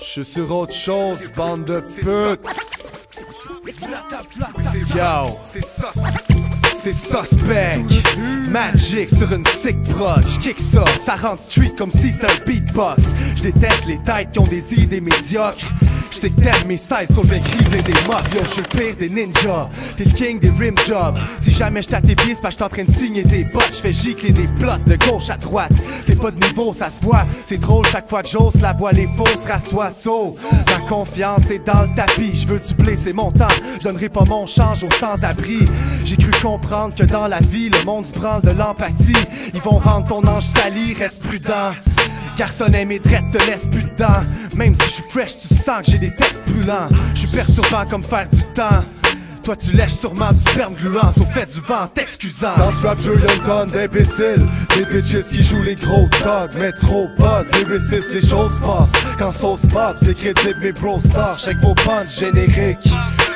Je suis sur autre chose, bande de putes. Yo, c'est suspect. Magic sur une sick prod. J'kick ça, ça rend street comme si c'était un beatbox. J'déteste les têtes qui ont des idées médiocres. J'sais que t'aimes mes 16, so j'viens crier des mobs. Yo, j'suis le pire des ninjas, t'es le king des rim jobs. Si jamais j't'ai à tes pieds, c'est parce que j'suis en train de signer des bottes. J'fais gicler des plots de gauche à droite. T'es pas de niveau, ça se voit. C'est drôle chaque fois que j'ose la voix, les fausses rassoient. So, ma confiance est dans le tapis. J'veux du blé, c'est mon temps. J'donnerai pas mon change aux sans-abri. J'ai cru comprendre que dans la vie, le monde se branle de l'empathie. Ils vont rendre ton ange sali, reste prudent. Garçon aimé drette te laisse plus dedans. Même si je suis fresh, tu sens que j'ai des textes brûlants. Je suis perturbant comme faire du temps. Toi tu lèches sûrement du sperme gluant, sauf fait du vent t'excusant. Dans ce rap jeu y'a une tonne d'imbéciles, des bitches qui jouent les gros dogs, mais trop pas de lyricistes, les choses passent. Quand sauce pop, c'est crédible mes bros stars, check vos punch génériques.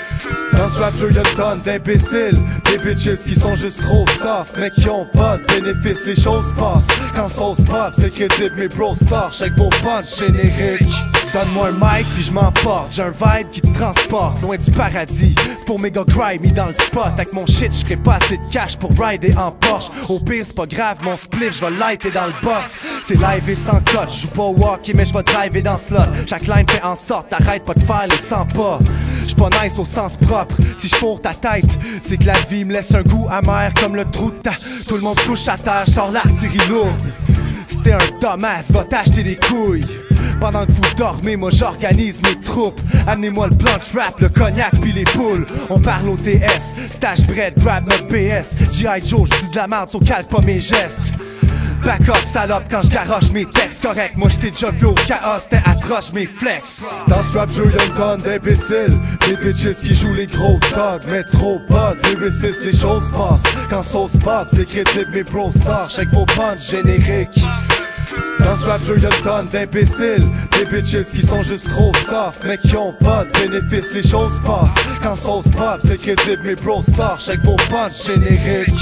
Dans ce rap jeu y'a une tonne d'imbéciles, des bitches qui sont juste trop soft, mais qui ont pas de bénéfices, les choses passent. Quand sauce pop, c'est crédible mes bros stars, check vos punch génériques. Donne-moi un mic puis je m'emporte. J'ai un vibe qui te transporte loin du paradis. C'est pour méga grimy dans le spot. Avec mon shit j'ferai pas assez de cash pour rider en Porsche. Au pire c'est pas grave, mon spliff j'vais lighter dans le boss. C'est live et sans cote, j'joue pas au hockey mais j'vais driver dans slot. Chaque line fait en sorte, t'arrêtes pas de faire les 100 pas. J'suis pas nice au sens propre, si j'fourre ta tête c'est que la vie me laisse un goût amer comme le trou de ta. Tout le monde se couche à terre, sors l'artillerie lourde. Si t'es un dumbass, va t'acheter des couilles. Pendant que vous dormez, moi j'organise mes troupes. Amenez-moi le blunt rap, le cognac puis les poules. On parle au TS, stash bread, grab notre PS. G.I. Joe, j'dis de la merde, so calque pas mes gestes. Back off salope quand j'garoche mes textes. Correct, moi j't'ai déjà vu au chaos, t'es atroce mes flex. Dans ce rap jeu y'a une tonne d'imbéciles, des bitches qui jouent les gros dogs, mais trop pas de lyricistes, les choses passent. Quand sauce pop, c'est crédible mes bros stars, check vos punch génériques. Dans ce rap jeu y'a une tonne d'imbéciles, des bitches qui sont juste trop soft, mais qui ont pas de bénéfices, les choses passent. Quand sauce pop, c'est crédible mes bros stars, check vos punch génériques.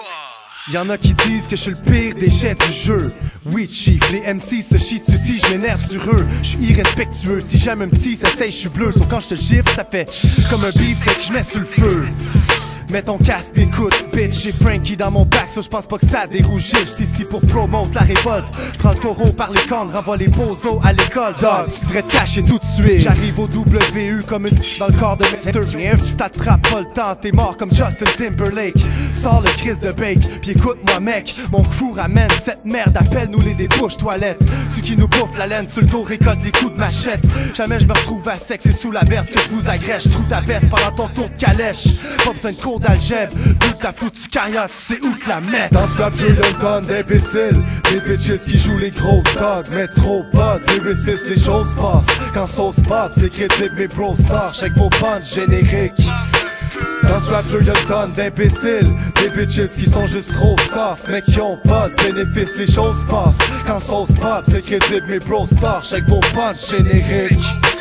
Y'en a qui disent que je suis le pire déchet du jeu. Oui chief, les MC se chient dessus si je m'énerve sur eux. Je suis irrespectueux, si j'aime un petit s'essaye je suis bleu. Sauf quand je te gifle ça fait comme un beef dès que je mets sur le feu. Mets ton casque d'écoute, bitch, j'ai Frankie dans mon bac, ça j'pense pas que ça dérougit. J'suis ici pour promote la révolte. J'prends le taureau par les cornes, renvoie les bozos à l'école. Dog, tu devrais te cacher tout de suite. J'arrive au WU comme une dans le corps de Mr. Viens, tu t'attrapes pas le temps, t'es mort comme Justin Timberlake. Sors le Chris de Bake, pis écoute-moi mec. Mon crew ramène cette merde, appelle-nous les débouches toilettes. Ceux qui nous bouffent la laine sur le dos récoltent des coups de machette. Jamais je me retrouve à sec, c'est sous la verse que je vous agresse. J'trouve ta veste pendant ton tour de calèche. Pas besoin de cours d'algèbre, toute ta foutue carrière, tu sais où te la mettre. Dans ce rap jeu y'a une tonne d'imbéciles, des bitches qui jouent les gros dogs, mais trop pas de lyricistes, les choses passent. Quand sauce pop, c'est crédible mes bros stars, check vos punch génériques. Dans ce rap jeu y'a une tonne d'imbéciles, des bitches qui sont juste trop soft, mais qui ont pas de bénéfices, les choses passent. Quand sauce pop, c'est crédible mes bros stars, check vos punch génériques.